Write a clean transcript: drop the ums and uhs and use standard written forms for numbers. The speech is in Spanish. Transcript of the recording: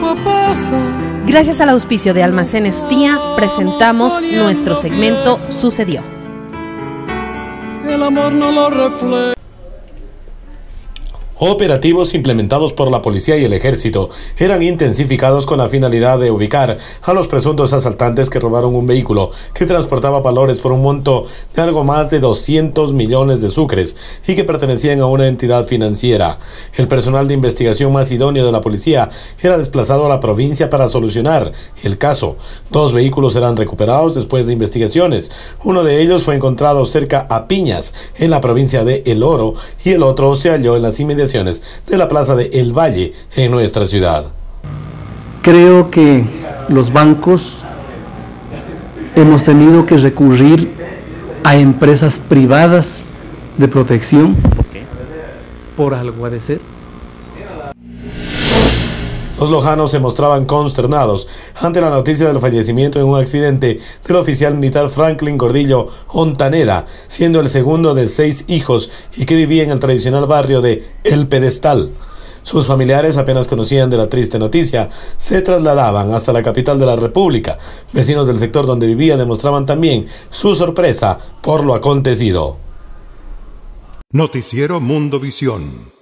Gracias al auspicio de Almacenes Tía, presentamos nuestro segmento Sucedió. El amor no lo refleja. Operativos implementados por la policía y el ejército eran intensificados con la finalidad de ubicar a los presuntos asaltantes que robaron un vehículo que transportaba valores por un monto de algo más de 200 millones de sucres y que pertenecían a una entidad financiera. El personal de investigación más idóneo de la policía era desplazado a la provincia para solucionar el caso. 2 vehículos serán recuperados después de investigaciones. Uno de ellos fue encontrado cerca a Piñas, en la provincia de El Oro, y el otro se halló en las inmediaciones de la plaza de El Valle en nuestra ciudad. Creo que los bancos hemos tenido que recurrir a empresas privadas de protección por algo ha de ser. Los lojanos se mostraban consternados ante la noticia del fallecimiento en un accidente del oficial militar Franklin Gordillo Ontaneda, siendo el segundo de 6 hijos y que vivía en el tradicional barrio de El Pedestal. Sus familiares apenas conocían de la triste noticia, se trasladaban hasta la capital de la República. Vecinos del sector donde vivía demostraban también su sorpresa por lo acontecido. Noticiero Mundo Visión.